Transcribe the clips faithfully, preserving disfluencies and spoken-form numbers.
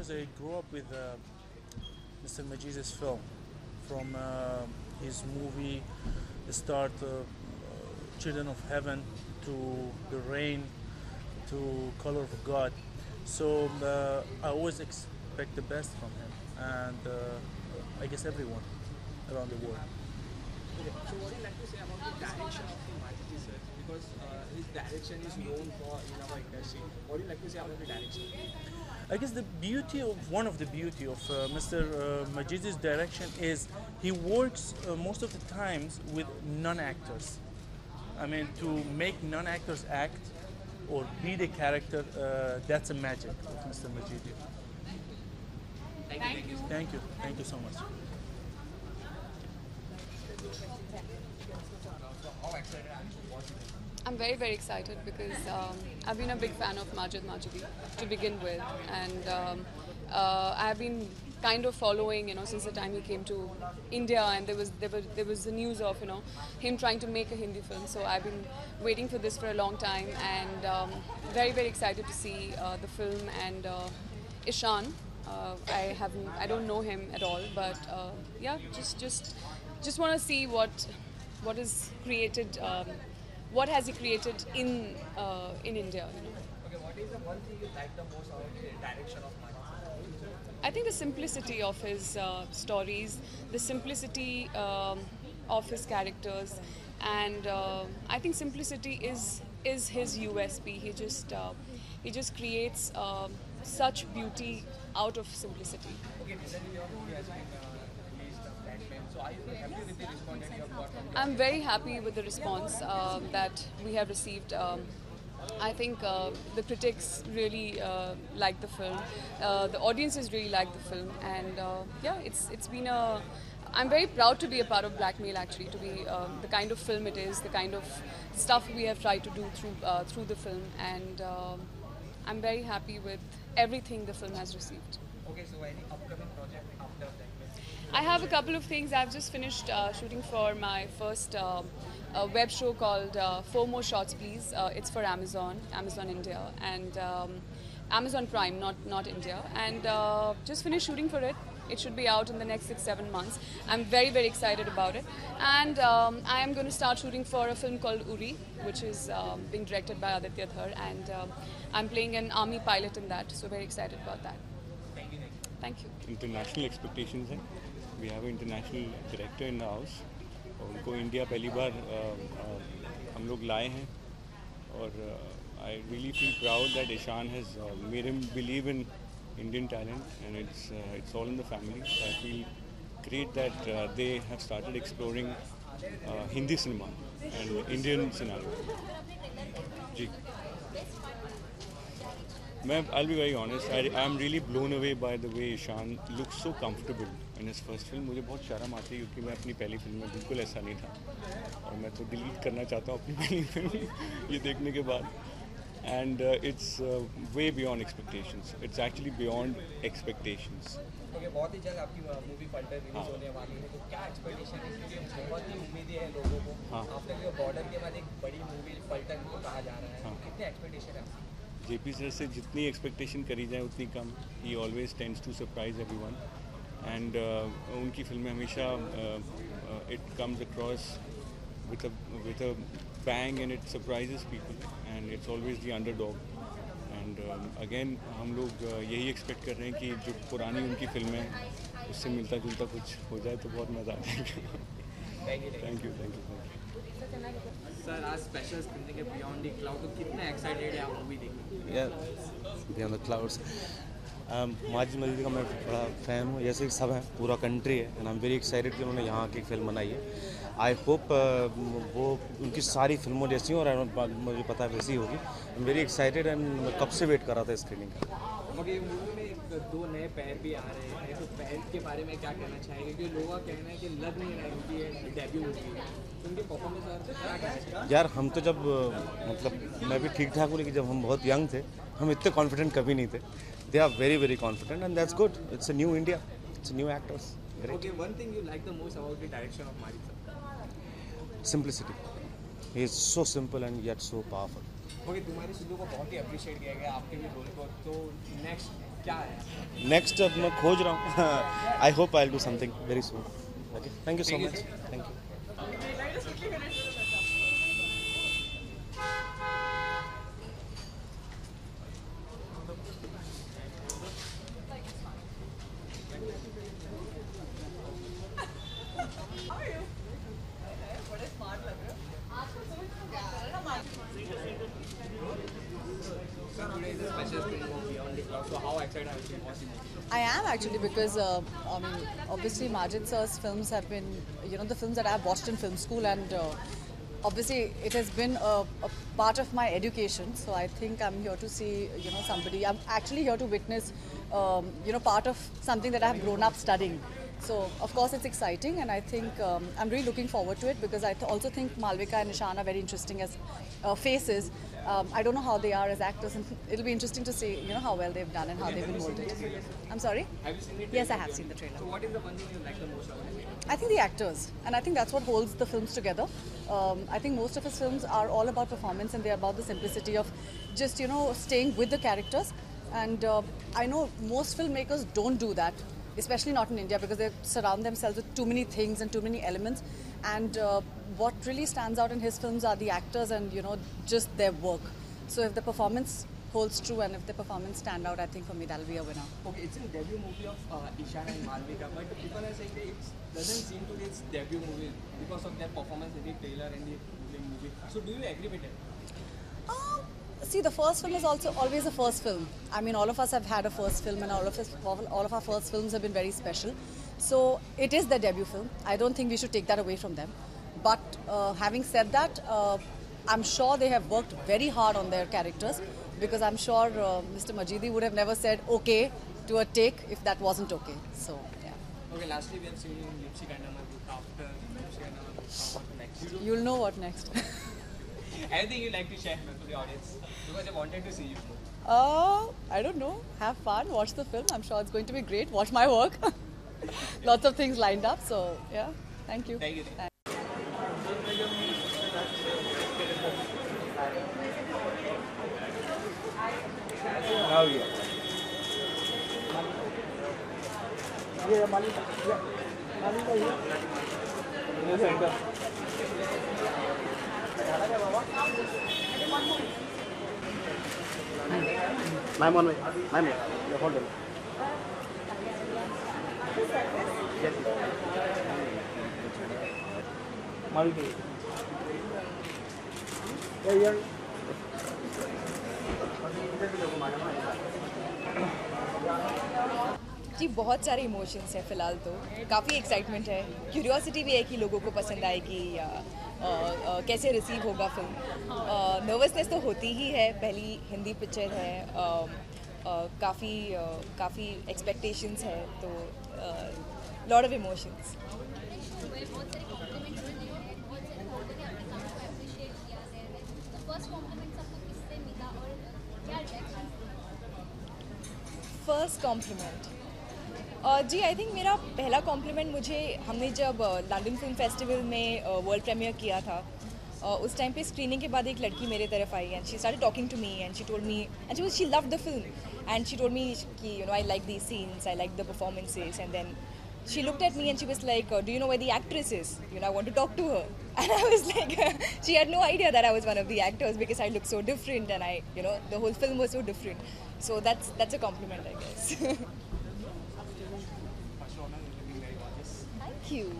because I grew up with uh, Mister Majid's film, from uh, his movie, the start, uh, uh, Children of Heaven, to The Rain, to Color of God. So uh, I always expect the best from him, and uh, I guess everyone around the world. Okay. So what do you like to say about the direction of the Majidi sir? Because uh, his direction is known for in our industry. What do you like to say about the direction? I guess the beauty of one of the beauty of uh, Mister Uh, Majid's direction is he works uh, most of the times with non-actors. I mean, to make non-actors act or be the character, uh, that's a magic of Mister Majidi. Thank you. Thank you, thank you so much. How excited are you to watch it? I'm very, very excited because um, I've been a big fan of Majid Majidi to begin with, and um, uh, I've been kind of following, you know, since the time he came to India, and there was there was there was the news of, you know, him trying to make a Hindi film. So I've been waiting for this for a long time, and um, very, very excited to see uh, the film and uh, Ishaan. Uh, I haven't, I don't know him at all, but uh, yeah, just just just want to see what what is created. Um, what has he created in uh, in India? You know? Okay, what is the one thing you like the most about the direction of Majidi? I think the simplicity of his uh, stories, the simplicity um, of his characters, and uh, I think simplicity is is his U S P. He just uh, he just creates um such beauty out of simplicity. Okay, recently your movie has been uh, released, uh, Black Men. So are you happy with the response that you have got from the I'm very happy with the response um, that we have received. Um, I think uh, the critics really uh, like the film. Uh, the audiences really like the film, and uh, yeah, it's it's been a. I'm very proud to be a part of Blackmail. Actually, to be um, the kind of film it is, the kind of stuff we have tried to do through uh, through the film, and um I'm very happy with everything the film has received. Okay, so any upcoming project after Black Men? I have a couple of things. I've just finished uh, shooting for my first uh, uh, web show called uh, Four More Shots Please. Uh, it's for Amazon, Amazon India, and um, Amazon Prime, not not India. And uh, just finished shooting for it. It should be out in the next six, seven months. I'm very, very excited about it. And um, I am going to start shooting for a film called Uri, which is um, being directed by Aditya Dhar. And um, I'm playing an army pilot in that, so very excited about that. Thank you. Thank you. International expectations हैं. We have international director in the house. उनको India पहली बार अ, अ, हम लोग लाए हैं, और I really feel proud that Ishaan has made him believe in Indian talent, and it's uh, it's all in the family. So I feel great that uh, they have started exploring uh, Hindi cinema and Indian scenario. जी. मैं I'll be very honest. I I'm really blown away by the way Ishaan looks so comfortable in his first film. मुझे बहुत शर्म आती है क्योंकि मैं अपनी पहली फिल्म में बिल्कुल ऐसा नहीं था, और मैं तो डिलीट करना चाहता हूँ अपनी पहली फिल्म ये देखने के बाद. And uh, it's uh, way beyond expectations. It's actually beyond expectations. Okay, बहुत ही जल्द आपकी मूवी पल्टर रिलीज होने वाली है, तो क्या एक्सपेक्टेशन है? क्योंकि बहुत ही उम्मीदें हैं लोगों को. हाँ. आफ्टर योर बॉर्डर के बाद एक बड़ी मूवी पल्टर को कहा जा रहा है. हाँ. कितने एक्सपेक्टेशन है आपकी? जेपी सर से जितनी एक्सपेक्टेशन करी जाए उतनी कम. He always tends to surprise everyone. And uh, उनकी फिल्में हमेशा uh, uh, it comes across with a with a bang, and it surprises people, and it's always the underdog. And um, again हम लोग uh, यही expect कर रहे हैं कि जो पुरानी उनकी फिल्में हैं उससे मिलता जुलता कुछ हो जाए तो बहुत मज़ा आ जाएगा. Thank you. Thank you thank you sir, आज स्पेशल स्क्रीनिंग है बियॉन्ड द क्लाउड, तो कितने एक्साइटेड है आप मूवी देखने? या beyond the clouds. Majid Majid का मैं बड़ा फ़ैन हूँ, जैसे कि सब हैं, पूरा कंट्री है, and I am very excited कि उन्होंने यहाँ की फिल्म बनाई है. आई होप वो उनकी सारी फिल्मों जैसी हों, और मुझे पता है वैसी होगी. I am very excited, and मैं कब से वेट कर रहा था स्क्रीनिंग का. मगर मूवी में एक दो नए पैर भी आ रहे हैं, तो पैर के बारे में क्या कहना चाहेंगे? क्योंकि लोगों का कहना है कि लग नहीं रहा है उनकी ये डेब्यू मूवी है, तो उनके परफॉर्मेंस और क्या कहना चाहिए? यार हम तो जब मतलब मैं भी ठीक ठाक हूँ, लेकिन जब हम बहुत यंग थे हम इतने कॉन्फिडेंट कभी नहीं थे. They are very very confident, and that's good. It's a new India, it's a new actors. Okay, one thing you like the most about the direction of Majid sir? Simplicity. He is so simple and yet so powerful. ओके, तुम्हारी सिद्धू को बहुत ही appreciate किया गया आपके भी role को, तो नेक्स्ट क्या है नेक्स्ट अब मैं खोज रहा हूँ. I hope I will do something very soon. Okay, thank you so much. Thank you. So how excited are you to watch the movie? I am actually because uh, I mean obviously Majid sir's films have been you know the films that I have watched in film school, and uh, obviously it has been a, a part of my education. So I think I'm here to see you know somebody. I'm actually here to witness um, you know part of something that I have grown up studying. So of course it's exciting, and I think um, I'm really looking forward to it because I th- also think Malvika and Nishan are very interesting as uh, faces. Um, I don't know how they are as actors, and it'll be interesting to see, you know, how well they've done and how they've been molded. I'm sorry? Have you seen it? Yes, I have seen the trailer. So what is the one thing you like the most about it? I think the actors, and I think that's what holds the films together. Um, I think most of his films are all about performance, and they're about the simplicity of just, you know, staying with the characters. And uh, I know most filmmakers don't do that, especially not in India, because they surround themselves with too many things and too many elements. And uh, what really stands out in his films are the actors and, you know, just their work. So if the performance holds true and if the performance stand out, I think for me that'll be a winner. Okay, it's a debut movie of uh, Ishan and Malvika, but people are saying that it doesn't seem to be its debut movie because of their performance in the trailer and the movie. So do you agree with it? Um, see, the first film is also always a first film. I mean, all of us have had a first film, and all of us, all of our first films have been very special. So it is their debut film. I don't think we should take that away from them. But uh, having said that, uh, I'm sure they have worked very hard on their characters, because I'm sure uh, Mister Majidi would have never said okay to a take if that wasn't okay. So yeah. Okay, lastly we have seen Lipsy Kandama after Lipsy Kandama. What next? You'll know what next. Anything you'd like to share to the audience? Because I wanted to see you. Uh, I don't know. Have fun. Watch the film. I'm sure it's going to be great. Watch my work. Lots of things lined up. So yeah. Thank you. Thank you. Thanks. Now you. Yeah, Malika. Yeah. Malika here. In the center. I'm on way. I'm here. Yeah, hold on. Yes. Malika. Yeah, yeah. जी बहुत सारे emotions हैं फ़िलहाल तो काफ़ी excitement है curiosity भी है कि लोगों को पसंद आएगी या आ, आ, कैसे रिसीव होगा फिल्म नर्वसनेस तो होती ही है पहली हिंदी पिक्चर है काफ़ी काफ़ी एक्सपेक्टेशंस है तो lot of emotions first compliment जी आई थिंक मेरा पहला कॉम्प्लीमेंट मुझे हमने जब लंदन फिल्म फेस्टिवल में वर्ल्ड प्रीमियर किया था uh, उस टाइम पे स्क्रीनिंग के बाद एक लड़की मेरे तरफ आई and she started talking to me and she told me and she she loved the film and she told me कि you know I like the scenes I like the performances and then she looked at me and she was like, uh, do you know where the actress is? You know, I want to talk to her. And I was like, she had no idea that I was one of the actors because I looked so different and I, you know, the whole film was so different. So that's that's a compliment, I guess. Thank you.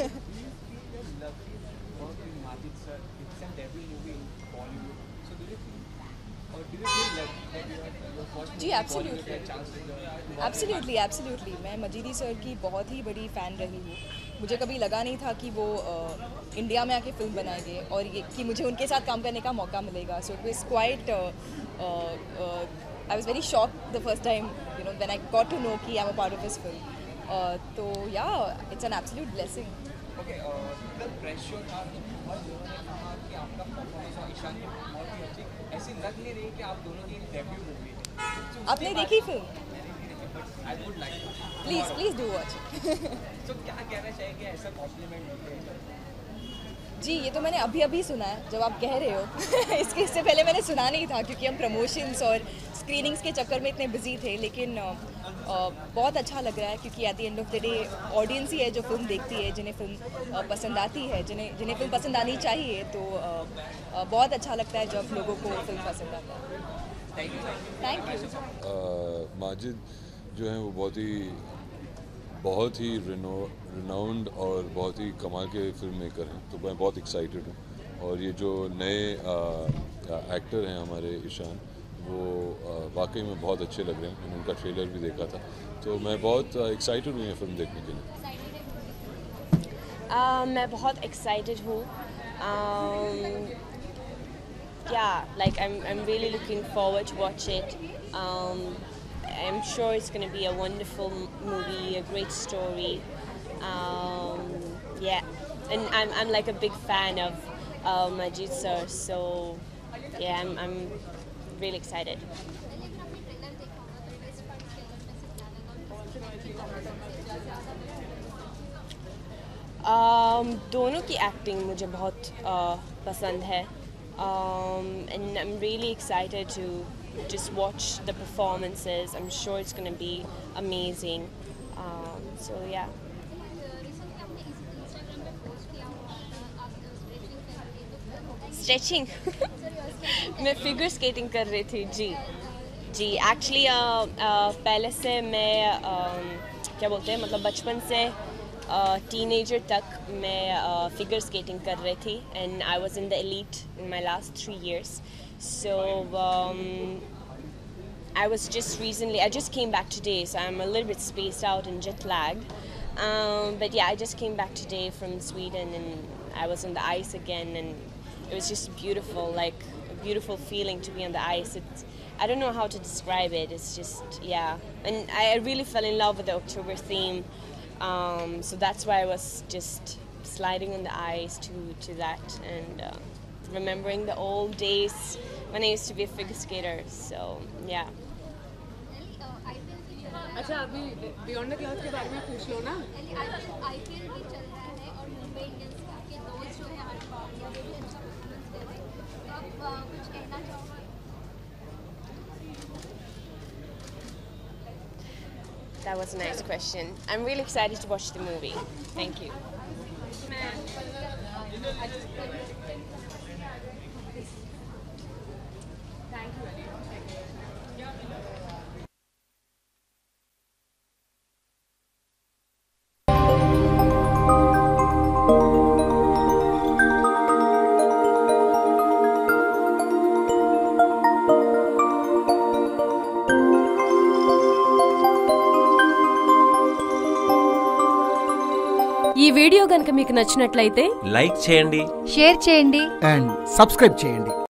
जी absolutely absolutely absolutely मैं Majidi sir की बहुत ही बड़ी fan रही हूँ मुझे कभी लगा नहीं था कि वो uh, इंडिया में आके फिल्म बनाएंगे और ये कि मुझे उनके साथ काम करने का मौका मिलेगा so it was quite I was very shocked the first time you know when I got to know कि I am a part of this film तो yeah it's an absolute blessing okay कल pressure था और उन्होंने कहा कि आपका performance और ईशान की बहुत ही अच्छी ऐसी लग नहीं रही कि आप दोनों की डेब्यू मूवी है आपने देखी film I would like please please do watch तो क्या कहना चाहिए ऐसा कॉम्प्लीमेंट मिलते हैं जी ये तो मैंने अभी अभी सुना है जब आप कह रहे हो इसके इससे पहले मैंने सुना नहीं था क्योंकि हम प्रमोशंस और स्क्रीनिंग्स के चक्कर में इतने बिजी थे, लेकिन uh, uh, बहुत अच्छा लग रहा है क्योंकि at the end of the day audience ही है जो फिल्म देखती है, जिन्हें फिल्म uh, पसंद आती है, जिन्हें जिन्हें फिल्म पसंद आनी चाहिए। तो uh, uh, बहुत अच्छा लगता है जब लोगों को फिल्म पसंद आता है। Thank you. माजिद जो है वो बहुत ही बहुत ही रिनाउंड और बहुत ही कमाल के फिल्म मेकर हैं, तो मैं बहुत एक्साइटेड हूँ। और ये जो नए एक्टर हैं हमारे ईशान, वो वाकई में बहुत अच्छे लग रहे हैं। मैंने उनका ट्रेलर भी देखा था, तो मैं बहुत एक्साइटेड हूँ ये फिल्म देखने के लिए। uh, मैं बहुत एक्साइटेड हूँ। Yeah, like I'm, I'm really looking forward to watch it. Um, I'm sure it's going to be a wonderful movie, a great story. Um, yeah, and I'm, I'm like a big fan of uh, Majid sir, so yeah, I'm, I'm really excited. Um, दोनों की acting मुझे बहुत uh, पसंद है. Um, and I'm really excited to just watch the performances. I'm sure it's going to be amazing. Um, so yeah. Stretching. मैं figure skating कर रही थी जी जी actually uh, uh, पहले से मैं um, क्या बोलते हैं मतलब बचपन से टीनेजर तक मैं फिगर स्केटिंग कर रही थी, and I was in the elite in my last three years. So I was just recently, I just came back today, so I'm a little bit spaced out and jet lagged. Um, but yeah, I just came back today from Sweden and I was on the ice again, and it was just beautiful, like a beautiful feeling to be on the ice. It's, I don't know how to describe it, it's just, yeah. And I really fell in love with the October theme. Um, so that's why I was just sliding on the ice to, to that and uh, remembering the old days when I used to be a figure skater. So yeah. अच्छा अभी beyond the clouds के बारे में पूछ लो ना. IPL भी चल रहा है और मुंबई इंडियंस के दोस्त जो है हमारे पास वो भी अच्छा परफॉर्मेंस दे रहे हैं, तो आप कुछ कहना चाहोगे? That was a nice question. I'm really excited to watch the movie. Thank you. ఈ వీడియో గనుక మీకు నచ్చినట్లయితే లైక్ చేయండి, షేర్ చేయండి అండ్ సబ్స్క్రైబ్ చేయండి.